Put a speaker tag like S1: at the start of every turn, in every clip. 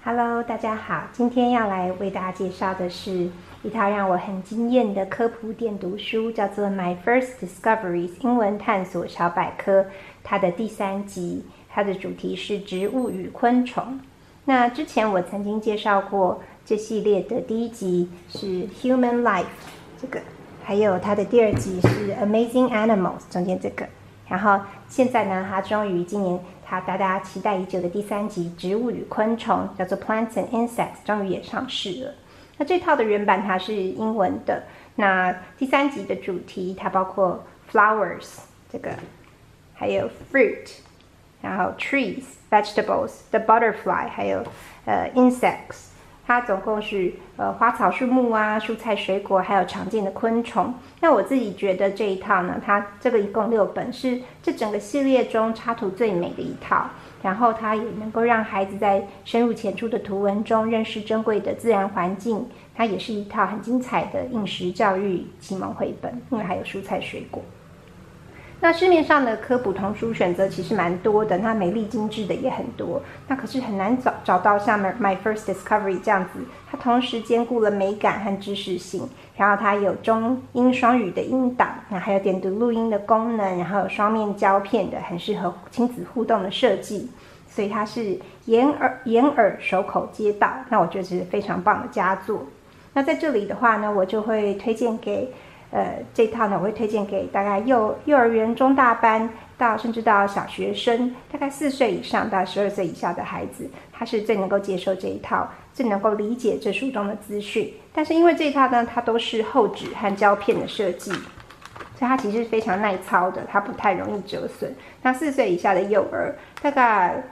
S1: Hello， 大家好，今天要来为大家介绍的是一套让我很惊艳的科普点读书，叫做《My First Discoveries》英文探索小百科，它的第3集，它的主题是植物与昆虫。那之前我曾经介绍过这系列的第1集是 Human Life 这个，还有它的第2集是 Amazing Animals 中间这个，然后现在呢，它终于今年大家期待已久的第3集植物与昆虫，叫做 Plants and Insects， 终于也上市了。那这套的原版它是英文的，那第3集的主题它包括 flowers 这个，还有 fruit， 然后 trees vegetables the butterfly， 还有insects。它总共是花草树木啊、蔬菜水果，还有常见的昆虫。那我自己觉得这一套呢，它这个一共6本，是这整个系列中插图最美的一套。然后它也能够让孩子在深入浅出的图文中认识珍贵的自然环境。它也是一套很精彩的饮食教育启蒙绘本，因为还有蔬菜水果。那市面上的科普童书选择其实蛮多的，它美丽精致的也很多，那可是很难找到像 My First Discovery 这样子，它同时兼顾了美感和知识性，然后它有中英双语的音档，还有点读录音的功能，然后有双面胶片的，很适合亲子互动的设计，所以它是眼耳手口皆到，那我觉得是非常棒的佳作。那在这里的话呢，我就会推荐给这套呢，我会推荐给大概幼儿园中大班甚至到小学生，大概4岁以上到12岁以下的孩子，他是最能够接受这一套，最能够理解这书中的资讯。但是因为这一套呢，它都是厚纸和胶片的设计，所以它其实非常耐操的，它不太容易折损。那4岁以下的幼儿，大概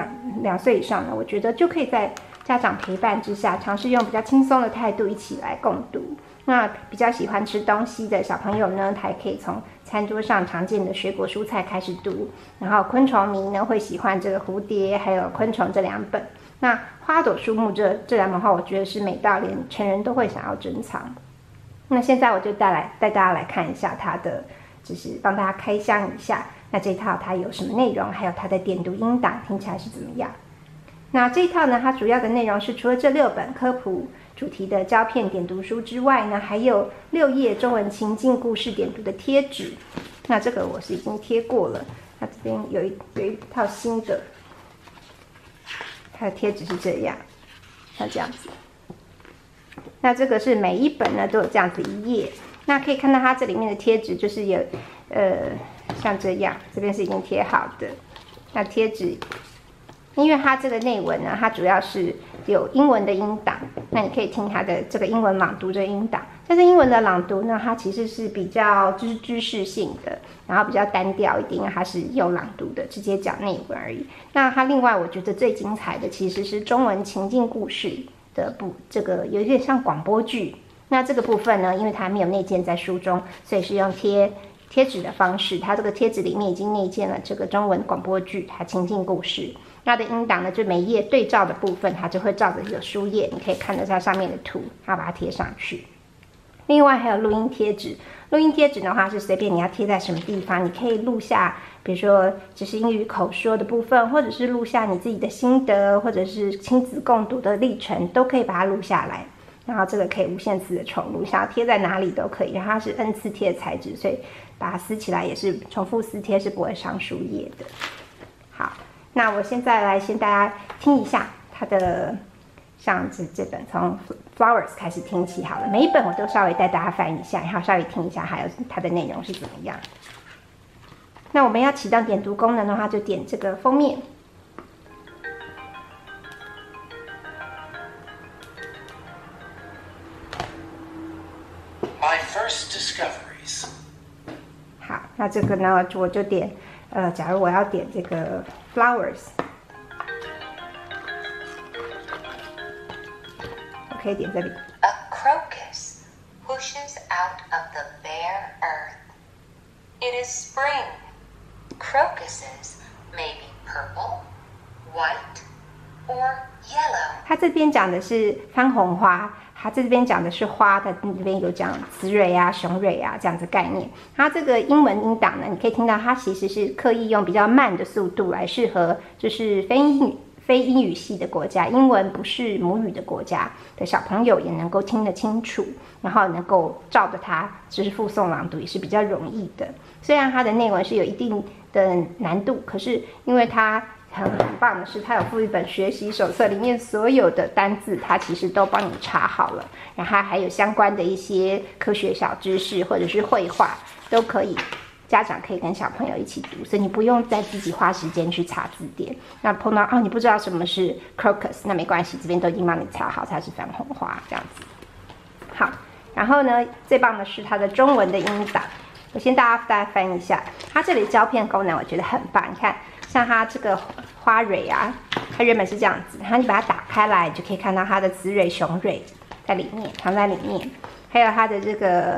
S1: 2岁以上呢，我觉得就可以在家长陪伴之下，尝试用比较轻松的态度一起来共读。那比较喜欢吃东西的小朋友呢，他也可以从餐桌上常见的水果蔬菜开始读，然后昆虫迷呢会喜欢这个蝴蝶还有昆虫这2本。那花朵树木这2本的话，我觉得是美到连成人都会想要珍藏。那现在我就带大家来看一下它的，就是帮大家开箱一下，那这套它有什么内容，还有它的点读音档听起来是怎么样。那这一套呢，它主要的内容是除了这6本科普主题的胶片点读书之外呢，还有6页中文情境故事点读的贴纸。那这个我是已经贴过了，那这边有一套新的，它的贴纸是这样，像这样子。那这个是每一本呢都有这样子1页，那可以看到它这里面的贴纸就是有像这样，这边是已经贴好的。那贴纸因为它这个内文呢，它主要是有英文的音档，那你可以听它的这个英文朗读的音档。但是英文的朗读呢，它其实是比较就是知识性的，然后比较单调一点，因为它是用朗读的，直接讲内文而已。那它另外我觉得最精彩的其实是中文情境故事的这个有点像广播剧。那这个部分呢，因为它没有内建在书中，所以是用贴纸的方式，它这个贴纸里面已经内建了这个中文广播剧，它情境故事。它的音档呢，就每一页对照的部分，它就会照着这个书页，你可以看得到上面的图，然后把它贴上去。另外还有录音贴纸，录音贴纸的话是随便你要贴在什么地方，你可以录下，比如说只是英语口说的部分，或者是录下你自己的心得，或者是亲子共读的历程，都可以把它录下来。然后这个可以无限次的重录，想要贴在哪里都可以。然后它是 N 次贴的材质，所以把它撕起来也是重复撕贴，是不会伤书页的。好。那我现在来先大家听一下它的，像这本从 Flowers 开始听起好了，每一本我都稍微带大家翻一下，然后稍微听一下，还有它的内容是怎么样。那我们要启动点读功能的话，就点这个封面。
S2: My first discoveries。
S1: 好，那这个呢，我就点。假如我要点这个 flowers， 我可以点这里。
S3: A crocus pushes out of the bare earth. It is spring. Crocuses may be purple, white, or yellow.
S1: 它这边讲的是番红花。它这边讲的是花的，这边有讲雌蕊啊、雄蕊啊这样子概念。它这个英文音档呢，你可以听到它其实是刻意用比较慢的速度来适合就是非非英语系的国家，英文不是母语的国家的小朋友也能够听得清楚，然后能够照着它就是复诵朗读也是比较容易的。虽然它的内文是有一定的难度，可是因为它很棒的是，它有附一本学习手册，里面所有的单字它其实都帮你查好了，然后它还有相关的一些科学小知识或者是绘画都可以。家长可以跟小朋友一起读，所以你不用再自己花时间去查字典。那碰到你不知道什么是 crocus， 那没关系，这边都已经帮你查好，它是番红花这样子。好，然后呢，最棒的是它的中文的音档。我先大家翻一下，它这里胶片功能我觉得很棒。你看，像它这个花蕊啊，它原本是这样子，然后你把它打开来，就可以看到它的雌蕊、雄蕊在里面，藏在里面，还有它的这个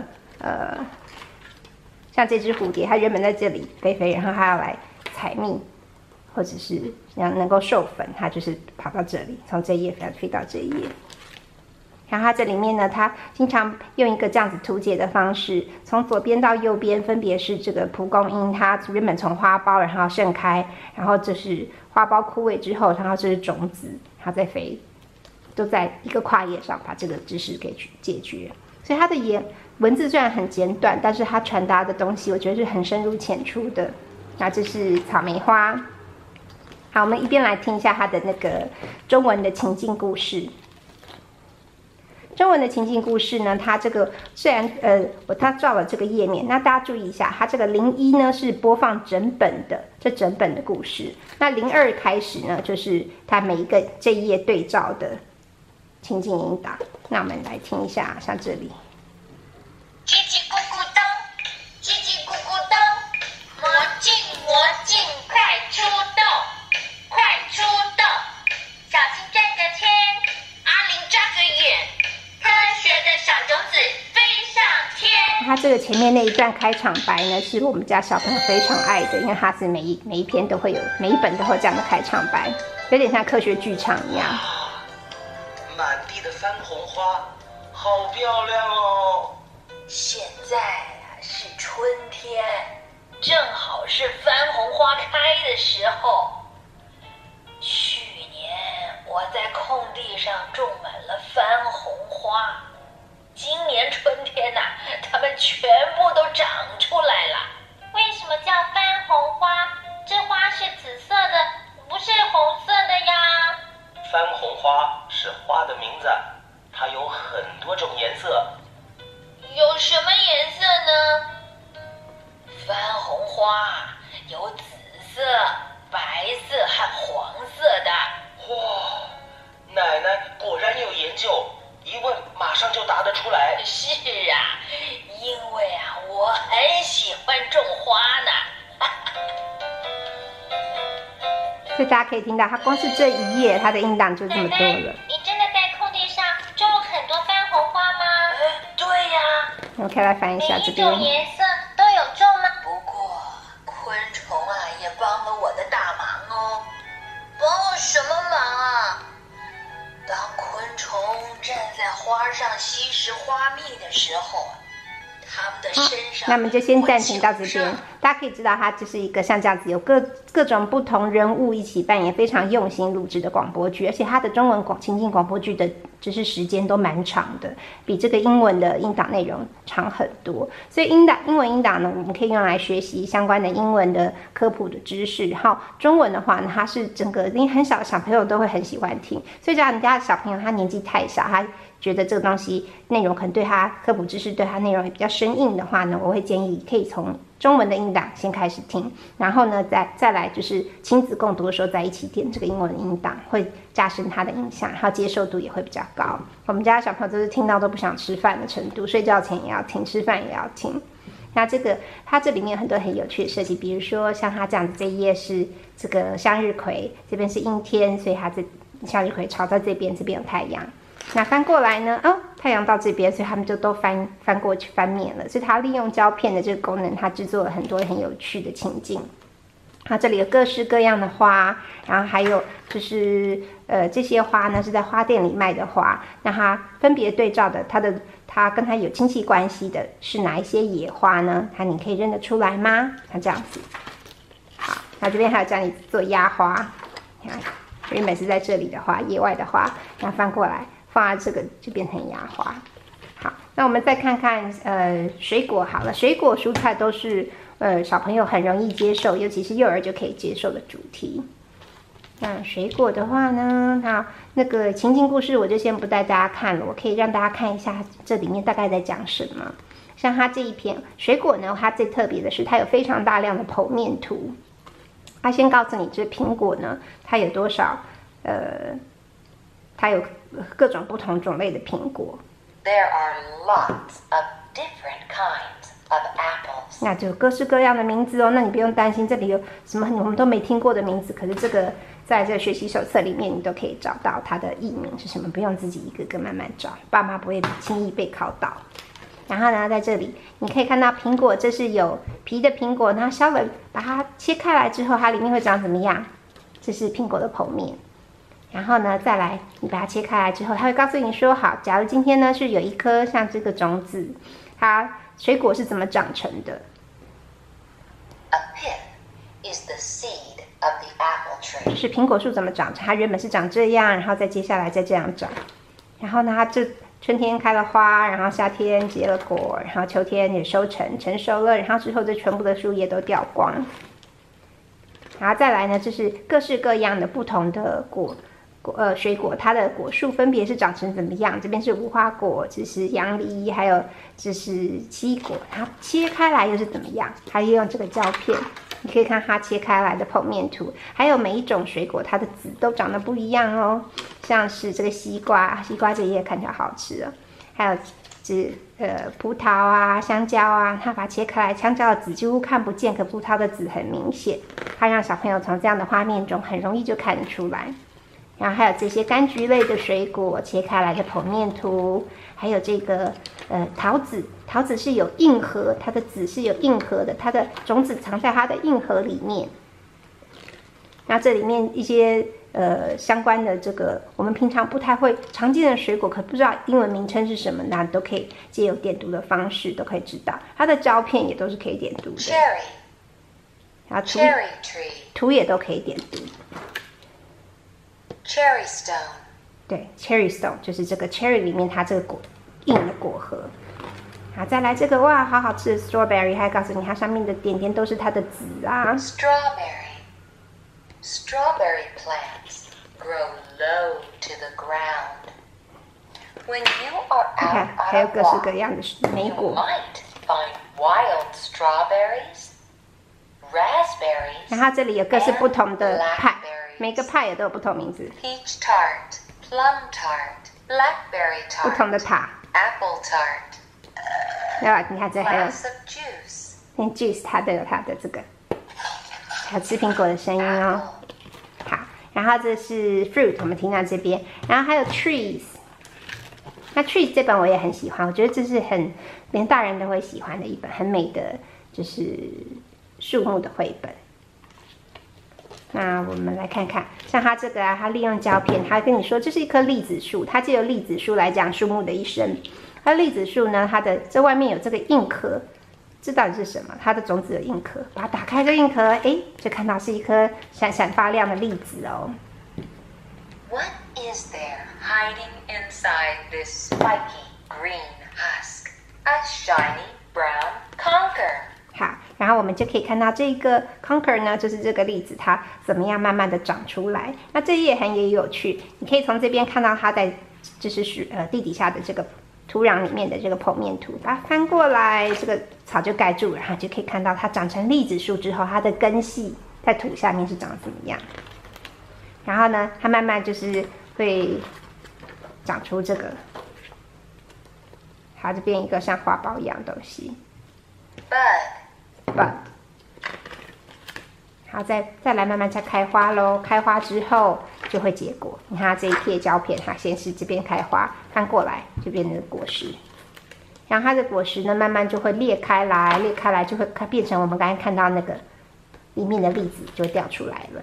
S1: 像这只蝴蝶，它原本在这里飞飞，然后它要来采蜜，或者是能够授粉，它就是跑到这里，从这一页飞到这一页。然后它这里面呢，它经常用一个这样子图解的方式，从左边到右边分别是这个蒲公英，它原本从花苞然后盛开，然后这是花苞枯萎之后，然后这是种子，它再飞，都在一个跨页上把这个知识给解决。所以它的文字虽然很简短，但是它传达的东西我觉得是很深入浅出的。那这是草莓花。好，我们一边来听一下它的那个中文的情境故事。中文的情境故事呢，它这个虽然它照了这个页面，那大家注意一下，它这个01呢是播放整本的故事，那02开始呢就是它每一个这一页对照的情境音档。那我们来听一下，像这里。
S3: 叽叽咕咕咚，叽叽咕咕咚，魔镜魔镜，快出动，快出动！小心站个圈，阿玲眨个眼，科学的小种子飞上天。
S1: 它这个前面那一段开场白呢，是我们家小朋友非常爱的，因为它是每一篇都会有，每一本都会有这样的开场白，有点像科学剧场一样。
S2: 满地的番红花，好漂亮哦！
S4: 现在是春天，正好是番红花开的时候。去年我在空地上种满了番红花，今年春天呐，它们全部都长出来了。
S3: 为什么叫番红花？这花是紫色的，不是红色的呀。
S2: 番红花是花的名字，它有很多种颜色。
S3: 有什么颜色呢？
S4: 番红花有紫色、白色和黄色的。
S2: 哇，奶奶果然有研究，一问马上就答得出来。
S4: 是啊，因为我很喜欢种花呢。
S1: 所以大家可以听到，它光是这一页，它的音档就这么多了。
S3: 你真的在空地上种了很多番红花吗？
S4: 对呀。
S1: 我们可以来翻一下这边。
S3: 每一种颜色都有种吗？
S4: 不过昆虫也帮了我的大忙哦。帮我什么忙啊？当昆虫站在花上吸食花蜜的时候，它们的身上……
S1: 那我们就先暂停到这边。大家可以知道，它就是一个像这样子有各种不同人物一起扮演，非常用心录制的广播剧，而且它的中文情境广播剧的就是时间都蛮长的，比这个英文的音档内容长很多。所以英文音档呢，我们可以用来学习相关的英文的科普的知识。然后中文的话呢，它是整个因为很小的小朋友都会很喜欢听，所以只要你家的小朋友他年纪太小，他觉得这个东西内容可能对他科普知识对他内容也比较生硬的话呢，我会建议可以从中文的音档先开始听，然后呢再来就是亲子共读的时候再一起点这个英文的音档，会加深他的印象，然后接受度也会比较高。我们家的小朋友都是听到都不想吃饭的程度，睡觉前也要听，吃饭也要听。那它这里面有很多很有趣的设计，比如说像它这样子，这一页是这个向日葵，这边是阴天，所以它这向日葵朝在这边，这边有太阳。那翻过来呢？太阳到这边，所以他们就都翻过去翻面了。所以它利用胶片的这个功能，它制作了很多很有趣的情境。它这里有各式各样的花，然后还有就是这些花呢是在花店里卖的花，那它分别对照的它跟它有亲戚关系的是哪一些野花呢？你可以认得出来吗？像这样子。好，那这边还有教你做压花，你看原本是在这里的花，野外的花，然后翻过来放在这个就变成芽花。好，那我们再看看水果好了，水果蔬菜都是小朋友很容易接受，尤其是幼儿就可以接受的主题。那水果的话呢，那个情境故事我就先不带大家看了，我可以让大家看一下这里面大概在讲什么。像它这一篇水果呢，它最特别的是它有非常大量的剖面图。它先告诉你这苹果呢，它有多少它有各种不同种类的苹果。
S4: There are lots of different kinds of apples.
S1: 那就各式各样的名字哦，那你不用担心这里有什么我们都没听过的名字，可是这个在这个学习手册里面你都可以找到它的译名是什么，不用自己一个个慢慢找，爸妈不会轻易被考倒。然后呢，在这里你可以看到苹果，这是有皮的苹果，然后稍微把它切开来之后，它里面会长怎么样？这是苹果的剖面。然后呢，再来你把它切开来之后，它会告诉你说，好，假如今天呢是有一颗像这个种子，它水果是怎么长成的
S4: A pith is the seed of the apple tree.
S1: 就是苹果树怎么长成，它原本是长这样，然后再接下来再这样长。然后呢，它这春天开了花，然后夏天结了果，然后秋天也成熟了，然后之后这全部的树叶都掉光。然后再来呢，就是各式各样的不同的水果，它的果树分别是长成怎么样？这边是无花果，这是杨梨，还有这是奇异果。它切开来又是怎么样？它用这个胶片，你可以看它切开来的剖面图。还有每一种水果，它的籽都长得不一样哦。像是这个西瓜，西瓜这叶看起来好吃哦。还有葡萄啊、香蕉啊，它把它切开来，香蕉的籽几乎看不见，可葡萄的籽很明显。它让小朋友从这样的画面中很容易就看得出来。然后还有这些柑橘类的水果切开来的剖面图，还有这个桃子，桃子是有硬核，它的籽是有硬核的，它的种子藏在它的硬核里面。那这里面一些相关的这个我们平常不太会常见的水果，可不知道英文名称是什么，那都可以借由点读的方式都可以知道。它的胶片也都是可以点读的。
S4: Cherry.
S1: 然后
S4: Cherry tree.
S1: 图也都可以点读。
S4: Cherry stone.
S1: 对 ，cherry stone 就是这个 cherry 里面它这个硬的果核。好，再来这个哇，好好吃的 strawberry， 还告诉你它上面的点点都是它的籽啊。
S4: Strawberry. Strawberry plants grow low to the ground. When you are
S1: 你看，
S4: out
S1: 还有
S4: on a
S1: 各式
S4: walk,
S1: 各样的莓
S4: you
S1: 果。
S4: might find wild strawberries, raspberries,
S1: 然后这里有各式不同的派，
S4: blackberries.
S1: 每个派也都有不同名字，
S4: peach tart, plum tart, blackberry
S1: 不
S4: tart,
S1: 同的塔。
S4: apple tart,
S1: 然后你看这还有
S4: glass of juice,
S1: 连 juice 它都有它的这个，还有吃苹果的声音哦。好，然后这是 fruit， 我们听到这边，然后还有 trees。那 trees 这本我也很喜欢，我觉得这是连大人都会喜欢的一本很美的就是树木的绘本。那我们来看看，像它这个啊，它利用胶片，它跟你说这是一棵栗子树，它借由栗子树来讲树木的一生。它栗子树呢，它的这外面有这个硬壳，这到底是什么？它的种子有硬壳，把它打开这硬壳，哎，就看到是一颗闪闪发亮的栗子哦。
S4: What is there hiding inside this spiky green husk? A shiny brown conker.
S1: 好，然后我们就可以看到这个 conker 呢，就是这个栗子它怎么样慢慢的长出来。那这也很有趣，你可以从这边看到它在就是地底下的这个土壤里面的这个剖面图，把它翻过来，这个草就盖住了，然后就可以看到它长成栗子树之后，它的根系在土下面是长怎么样。然后呢，它慢慢就是会长出这个，它这边一个像花苞一样的东西
S4: Bud.
S1: 好，再来慢慢再开花咯，开花之后就会结果。你看它这一片胶片，它先是这边开花，翻过来就变成果实。然后它的果实呢，慢慢就会裂开来，裂开来就会变成我们刚才看到那个里面的栗子就会掉出来了。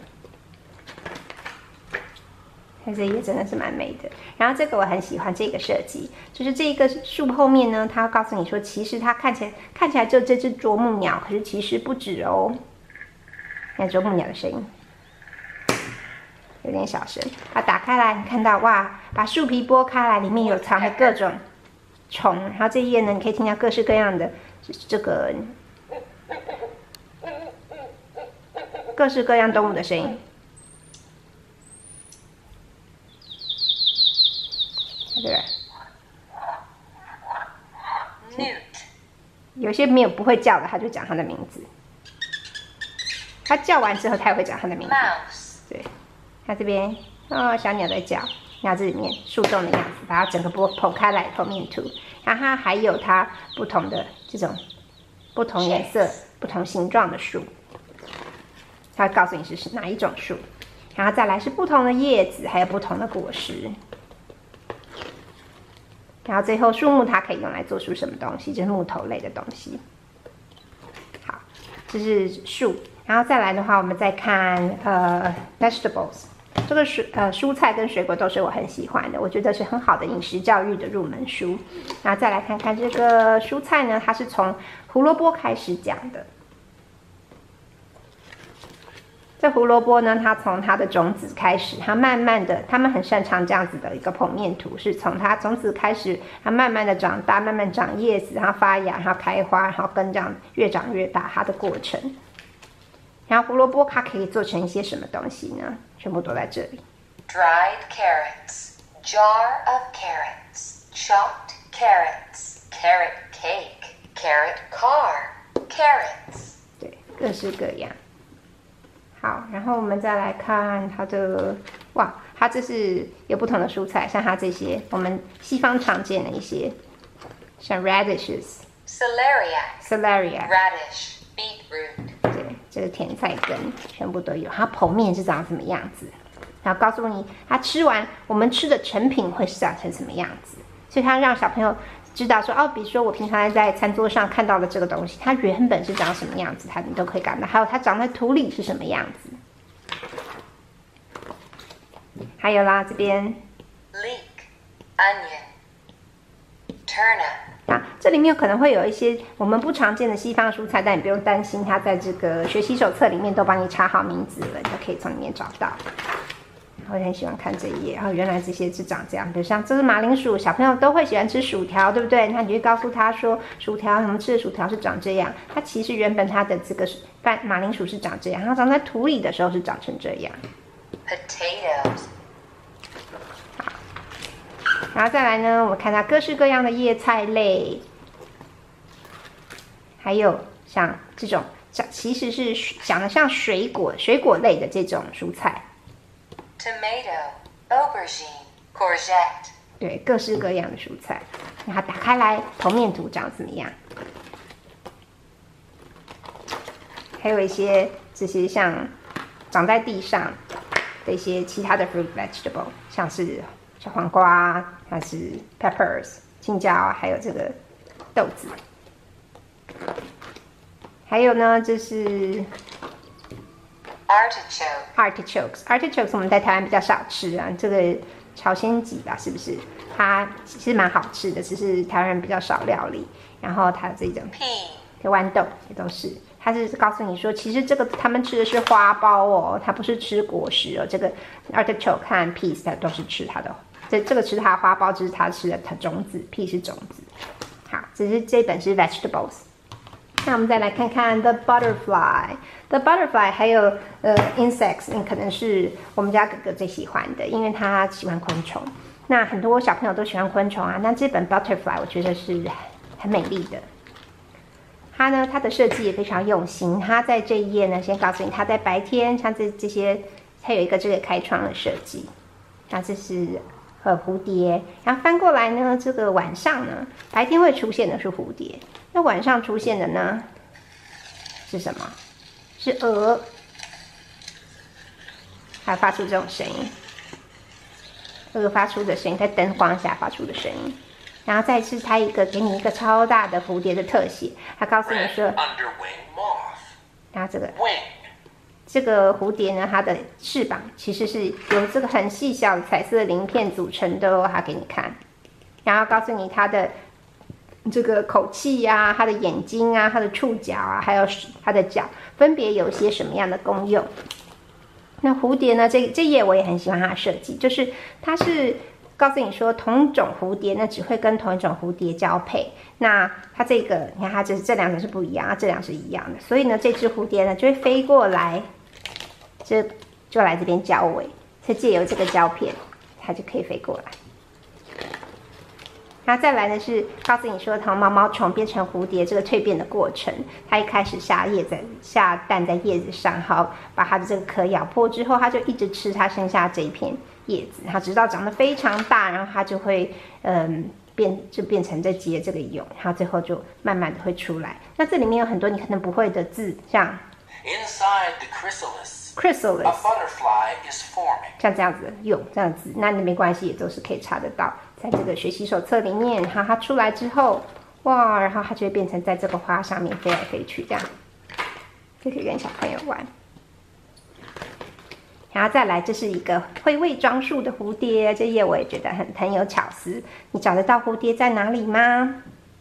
S1: 看这也真的是蛮美的。然后这个我很喜欢这个设计，就是这个树后面呢，它告诉你说，其实它看起来就这只啄木鸟，可是其实不止哦。看啄木鸟的声音。 有点小声。它打开来，你看到哇，把树皮剥开来，里面有藏着各种虫。然后这一页呢，你可以听到各式各样的各式各样动物的声音。对。有些没有不会叫的，他就讲他的名字。他叫完之后，他也会讲他的名字。对，他这边小鸟在叫，然后这里面树洞的样子，把它整个剖开来剖面图。然后它还有它不同的这种不同颜色、不同形状的树，它会告诉你是哪一种树。然后再来是不同的叶子，还有不同的果实。然后最后树木它可以用来做出什么东西，就是木头类的东西。好，这是树。然后再来的话，我们再看vegetables， 这个蔬菜跟水果都是我很喜欢的，我觉得是很好的饮食教育的入门书。然后再来看看这个蔬菜呢，它是从胡萝卜开始讲的。这胡萝卜呢，它从它的种子开始，它慢慢的，他们很擅长这样子的一个剖面图，是从它种子开始，它慢慢的长大，慢慢长叶子，然后发芽，然后开花，然后根这样越长越大，它的过程。然后胡萝卜它可以做成一些什么东西呢？全部都在这里。
S4: Dried carrots, jar of carrots, chopped carrots, carrot cake, carrot car, carrots。
S1: 对，各式各样。好，然后我们再来看它的，哇，它这是有不同的蔬菜，像它这些我们西方常见的一些，像 radishes、celeria、
S4: radish, beetroot。
S1: 对，这个甜菜根全部都有。它剖面是长什么样子，然后告诉你它吃完我们吃的成品会是长成什么样子，所以它让小朋友知道说，比如说我平常在餐桌上看到的这个东西，它原本是长什么样子，你都可以感到。还有它长在土里是什么样子。还有啦，这边
S4: leek, onion, turnip。
S1: 这里面可能会有一些我们不常见的西方蔬菜，但你不用担心，它在这个学习手册里面都帮你插好名字了，你就可以从里面找到。我很喜欢看这一页，然后原来这些是长这样，比如像这是马铃薯，小朋友都会喜欢吃薯条，对不对？那你就告诉他说，薯条我们吃的薯条是长这样，它其实原本它的这个马铃薯是长这样，它长在土里的时候是长成这样。
S4: Potatoes。
S1: 好，然后再来呢，我们看到各式各样的叶菜类，还有像这种其实是长得像水果类的这种蔬菜。
S4: Tomato, aubergine, courgette。
S1: 对，各式各样的蔬菜，然后打开来剖面图长怎么样？还有一些这些像长在地上的一些其他的 fruit vegetable， 像是小黄瓜，像是 peppers 青椒，还有这个豆子。还有呢，这是Artichokes 我们在台湾比较少吃啊，这个朝鲜荠吧，是不是？它其实蛮好吃的，只是台湾人比较少料理。然后它这种豌豆也都是，它是告诉你说，其实这个他们吃的是花苞哦，它不是吃果实哦。这个 artichoke 和 peas 它都是吃它的，这个吃它的花苞，这是它吃的它种子 ，pea 是种子。好，这本是 vegetables。那我们再来看看 the butterfly， 还有insects， 可能是我们家哥哥最喜欢的，因为他喜欢昆虫。那很多小朋友都喜欢昆虫啊。那这本 butterfly 我觉得是很美丽的。它的设计也非常用心。它在这一页呢，先告诉你它在白天，像这些，它有一个这个开窗的设计。那这是蝴蝶，然后翻过来呢，这个晚上呢，白天会出现的是蝴蝶。那晚上出现的呢是什么？是鹅，还发出这种声音，鹅发出的声音，在灯光下发出的声音。然后再是它给你一个超大的蝴蝶的特写，它告诉你说，然后这个蝴蝶呢，它的翅膀其实是由这个很细小的彩色的鳞片组成的哦，它给你看，然后告诉你它的这个口气啊，它的眼睛啊，它的触角啊，还有它的脚，分别有一些什么样的功用。 那蝴蝶呢？这页我也很喜欢它的设计，就是它是告诉你说同种蝴蝶呢只会跟同一种蝴蝶交配。那它这个，你看它这两种是不一样，这两是一样的，所以呢这只蝴蝶呢就会飞过来，就来这边交尾，所以借由这个胶片，它就可以飞过来。然后再来呢是告诉你说，从毛毛虫变成蝴蝶这个蜕变的过程。它一开始下蛋在叶子上，好把它的这个壳咬破之后，它就一直吃它剩下这一片叶子，它直到长得非常大，然后它就会变成这结这个蛹，然后最后就慢慢的会出来。那这里面有很多你可能不会的字，像
S2: Inside the chrysalis, a butterfly is forming.
S1: 像这样子的蛹这样子，那没关系，也都是可以查得到。在这个学习手册里面，然后它出来之后，哇，然后它就会变成在这个花上面飞来飞去，这样就可以跟小朋友玩。然后再来，这是一个会伪装术的蝴蝶，这页我也觉得很有巧思。你找得到蝴蝶在哪里吗？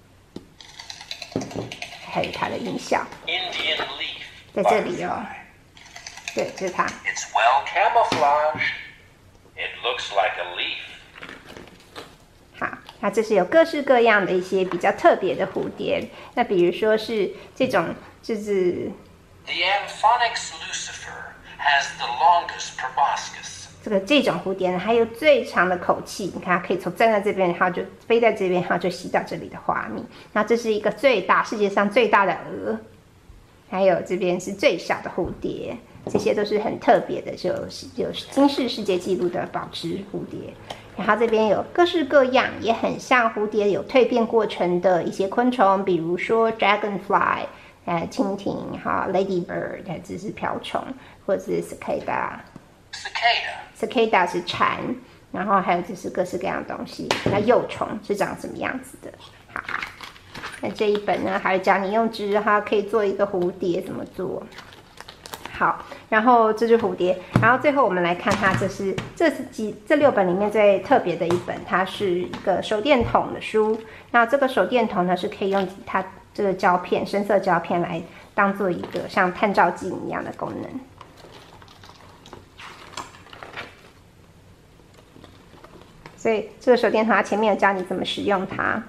S1: 还有它的音效，
S2: Indian leaf.
S1: 在这里哦。对，这是它。
S2: It's well camouflaged. It looks like a leaf.
S1: 好，那这是有各式各样的一些比较特别的蝴蝶。那比如说是这种，就是
S2: The Amphonax lucifer has the longest proboscis.
S1: 这种蝴蝶呢，还有最长的口气。你看，它可以从站在这边，然后就飞在这边，然后就吸到这里的花蜜。那这是一个世界上最大的蛾，还有这边是最小的蝴蝶，这些都是很特别的，有金氏世界纪录的宝石蝴蝶。然后这边有各式各样，也很像蝴蝶有蜕变过程的一些昆虫，比如说 dragonfly， 蜻蜓，哈 ladybird， 这是瓢虫，或者是 cicada 是蝉，然后还有就是各式各样的东西。那幼虫是长什么样子的？好，那这一本呢，还会教你用纸哈，可以做一个蝴蝶怎么做。好，然后这只蝴蝶，然后最后我们来看它，这6本里面最特别的一本，它是一个手电筒的书。那这个手电筒呢，是可以用它这个胶片，深色胶片来当做一个像探照镜一样的功能。所以这个手电筒它前面有教你怎么使用它。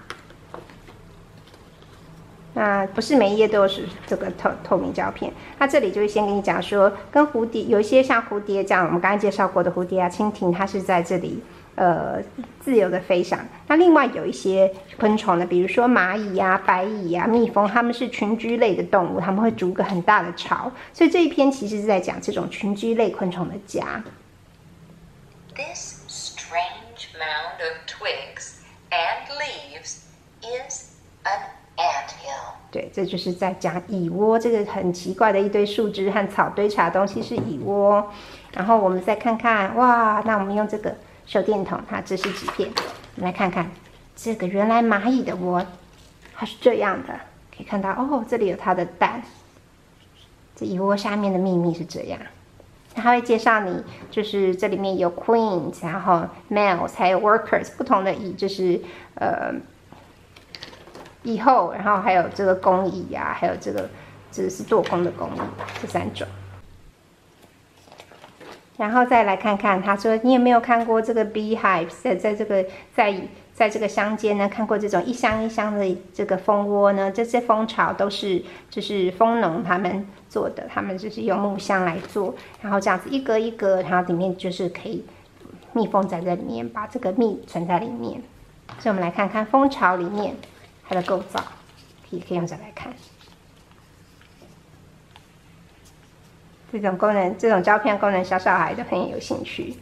S1: 那不是每一页都是这个透明胶片，它这里就会先跟你讲说，跟蝴蝶有一些像蝴蝶这样，我们刚才介绍过的蝴蝶啊、蜻蜓，它是在这里自由的飞翔。那另外有一些昆虫呢，比如说蚂蚁啊、白蚁啊、蜜蜂，它们是群居类的动物，它们会筑个很大的巢。所以这一篇其实是在讲这种群居类昆虫的家。
S4: This strange mound of twigs and leaves is an anthill.
S1: 对，这就是在讲蚁窝，这个很奇怪的一堆树枝和草堆起来的东西是蚁窝。然后我们再看看，哇，那我们用这个手电筒，它这是几片？我们来看看，这个原来蚂蚁的窝，它是这样的，可以看到哦，这里有它的蛋。这蚁窝下面的秘密是这样。它会介绍你，就是这里面有 queens， 然后 males， 还有 workers， 不同的蚁，就是蚁后，然后还有这个工蚁啊，还有这是做工的工蚁，这3种。然后再来看看，他说你有没有看过这个 beehives， 在这个乡间呢，看过这种一箱一箱的这个蜂窝呢？这些蜂巢都是就是蜂农他们做的，他们就是用木箱来做，然后这样子一格一格，然后里面就是可以蜜蜂在这里面把这个蜜存在里面。所以我们来看看蜂巢里面它的构造，可以用这来看。这种功能，这种胶片功能，小孩都很有兴趣。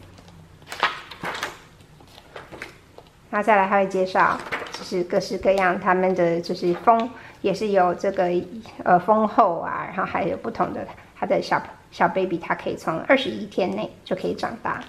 S1: 然后再来，还会介绍，就是各式各样他们的就是蜂，也是有这个蜂后啊，然后还有不同的它的小 baby， 它可以从21天内就可以长大。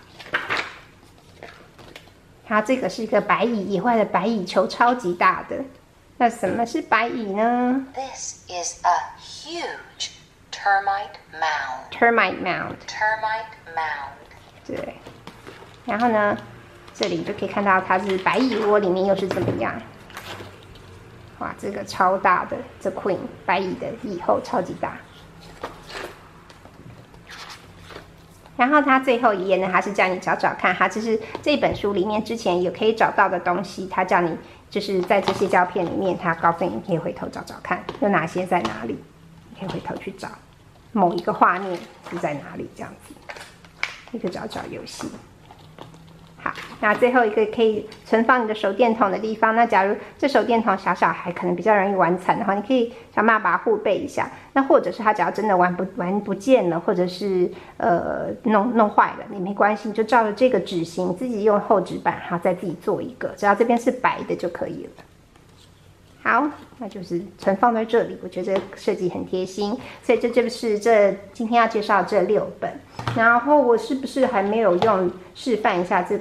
S1: 然后这个是一个白蚁，野外的白蚁球，超级大的。那什么是白蚁呢
S4: This is a huge termite mound.
S1: ？Termite mound。
S4: Termite mound.
S1: 对。然后呢，这里就可以看到它是白蚁窝里面又是怎么样。哇，这个超大的，这 queen 白蚁的蚁后超级大。 然后它最后一页呢，它是叫你找找看，它就是这本书里面之前有可以找到的东西，它叫你就是在这些胶片里面，它告诉你可以回头找找看有哪些在哪里，你可以回头去找某一个画面是在哪里，这样子一个找找游戏。好，那最后一个可以存放你的手电筒的地方。那假如这手电筒小孩可能比较容易玩残的话，你可以想办法把它护背一下。那或者是他只要真的玩不见了，或者是弄坏了，也没关系，你就照着这个纸型自己用厚纸板，然后再自己做一个，只要这边是白的就可以了。好，那就是存放在这里，我觉得这个设计很贴心，所以这就是今天要介绍这6本。然后我是不是还没有用示范一下这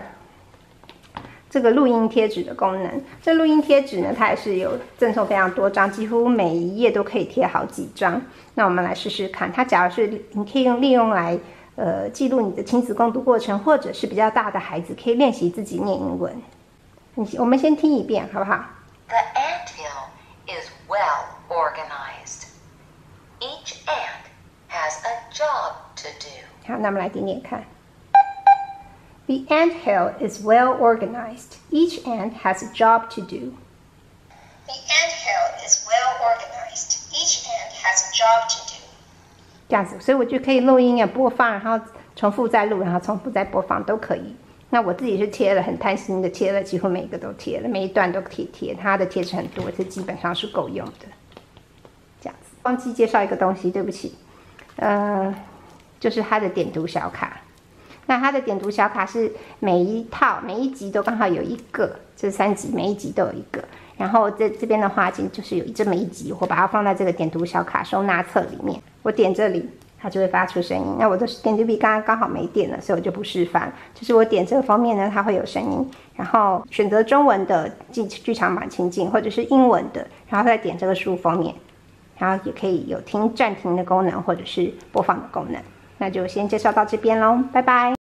S1: 个录音贴纸的功能？这录音贴纸呢，它也是有赠送非常多张，几乎每一页都可以贴好几张。那我们来试试看，它假如是你可以利用来记录你的亲子共读过程，或者是比较大的孩子可以练习自己念英文。我们先听一遍好不好？
S4: The anthill is well organized. Each ant has a job to do.
S1: 好，那我们来点点看。The anthill is well organized. Each ant has a job to do.
S3: The anthill is well organized. Each ant has a job to do.
S1: 这样子，所以我就可以录音啊，播放，然后重复再录，然后重复再播放都可以。那我自己是贴了，很贪心的贴了，几乎每一个都贴了，每一段都贴，它的贴纸很多，这基本上是够用的。这样子，忘记介绍一个东西，对不起，就是它的点读小卡。那它的点读小卡是每一集都刚好有一个，这3集每一集都有一个。然后这边的话，就是有这么一集，我把它放在这个点读小卡收纳册里面。我点这里，它就会发出声音。那我的点读笔刚好没电了，所以我就不示范。就是我点这个封面呢，它会有声音，然后选择中文的剧场版情境，或者是英文的，然后再点这个书封面，然后也可以有暂停的功能，或者是播放的功能。那就先介绍到这边咯，拜拜。